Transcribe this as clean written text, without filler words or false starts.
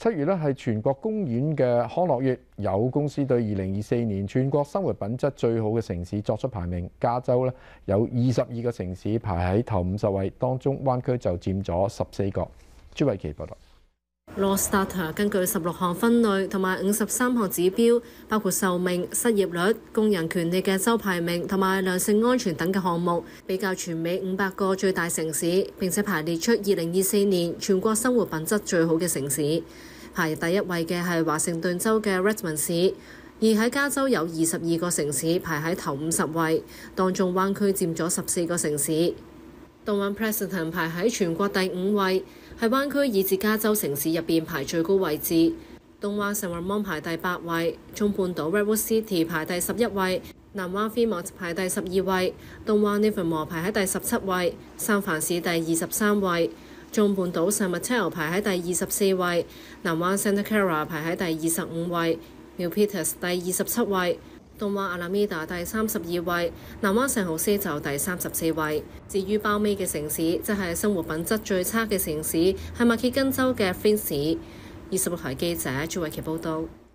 7月咧係全國公園嘅康樂月，有公司對2024年全國生活品質最好嘅城市作出排名。加州咧有22個城市排喺頭50位，當中灣區就佔咗14個。朱慧琪報道。 Lawstarter 根據16項分類同埋53項指標，包括壽命、失業率、工人權利嘅州排名同埋糧食安全等嘅項目，比較全美500個最大城市，並且排列出2024年全國生活品質最好嘅城市。排第一位嘅係華盛頓州嘅 Redmond 市，而喺加州有22個城市排喺頭50位，當中灣區佔咗14個城市。東灣 Pleasanton 排喺全國第5位，係灣區以至加州城市入邊排最高位置。東灣 San Ramon 排第8位，中半島 Redwood City 排第11位，南灣 Fremont 排第12位，東灣 Livermore 排喺第17位，三藩市第23位，中半島 San Mateo 排喺第24位，南灣 Santa Clara 排喺第25位， Milpitas 第27位，東灣 Alameda 第32位，南灣聖荷西就第34位。至於包尾嘅城市，即係生活品質最差嘅城市，係密歇根州嘅 Flint 市。26台記者朱慧琪報道。